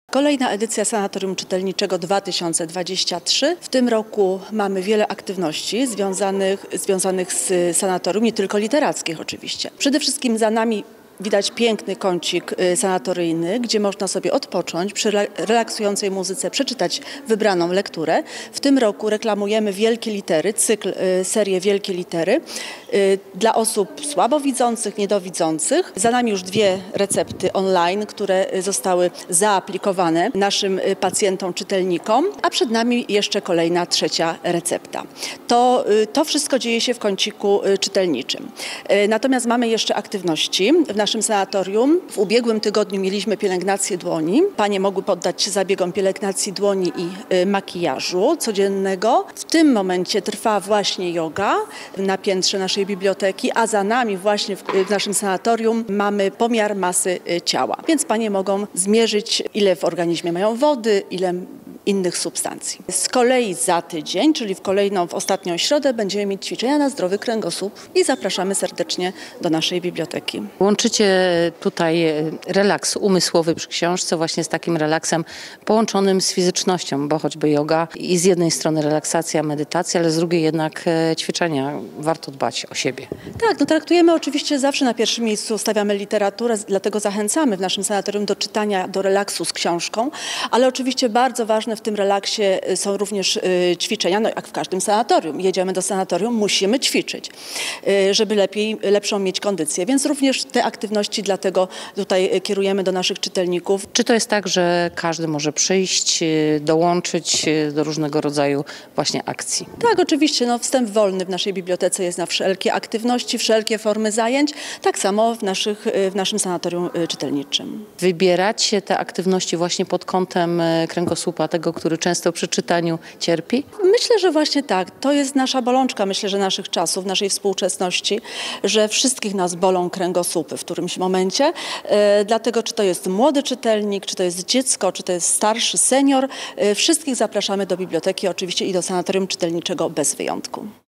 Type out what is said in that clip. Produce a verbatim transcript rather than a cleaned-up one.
Kolejna edycja Sanatorium Czytelniczego dwa tysiące dwudziesty trzeci. W tym roku mamy wiele aktywności związanych, związanych z sanatorium, nie tylko literackich oczywiście. Przede wszystkim za nami widać piękny kącik sanatoryjny, gdzie można sobie odpocząć, przy relaksującej muzyce przeczytać wybraną lekturę. W tym roku reklamujemy Wielkie Litery, cykl, serię Wielkie Litery dla osób słabowidzących, niedowidzących. Za nami już dwie recepty online, które zostały zaaplikowane naszym pacjentom, czytelnikom, a przed nami jeszcze kolejna, trzecia recepta. To, to wszystko dzieje się w kąciku czytelniczym. Natomiast mamy jeszcze aktywności w naszym W naszym sanatorium. W ubiegłym tygodniu mieliśmy pielęgnację dłoni. Panie mogły poddać się zabiegom pielęgnacji dłoni i y, makijażu codziennego. W tym momencie trwa właśnie joga na piętrze naszej biblioteki, a za nami właśnie w, w naszym sanatorium mamy pomiar masy y, ciała. Więc panie mogą zmierzyć, ile w organizmie mają wody, ile innych substancji. Z kolei za tydzień, czyli w kolejną, w ostatnią środę, będziemy mieć ćwiczenia na zdrowy kręgosłup i zapraszamy serdecznie do naszej biblioteki. Łączycie tutaj relaks umysłowy przy książce właśnie z takim relaksem połączonym z fizycznością, bo choćby joga i z jednej strony relaksacja, medytacja, ale z drugiej jednak ćwiczenia. Warto dbać o siebie. Tak, no traktujemy oczywiście zawsze na pierwszym miejscu, stawiamy literaturę, dlatego zachęcamy w naszym sanatorium do czytania, do relaksu z książką, ale oczywiście bardzo ważne w tym relaksie są również ćwiczenia, no jak w każdym sanatorium. Jedziemy do sanatorium, musimy ćwiczyć, żeby lepiej, lepszą mieć kondycję, więc również te aktywności dlatego tutaj kierujemy do naszych czytelników. Czy to jest tak, że każdy może przyjść, dołączyć do różnego rodzaju właśnie akcji? Tak, oczywiście. No, wstęp wolny w naszej bibliotece jest na wszelkie aktywności, wszelkie formy zajęć. Tak samo w, naszych, w naszym sanatorium czytelniczym. Wybieracie te aktywności właśnie pod kątem kręgosłupa, tego, który często przy czytaniu cierpi? Myślę, że właśnie tak. To jest nasza bolączka, myślę, że naszych czasów, naszej współczesności, że wszystkich nas bolą kręgosłupy w którymś momencie. E, dlatego, czy to jest młody czytelnik, czy to jest dziecko, czy to jest starszy senior, e, wszystkich zapraszamy do biblioteki oczywiście i do Sanatorium Czytelniczego bez wyjątku.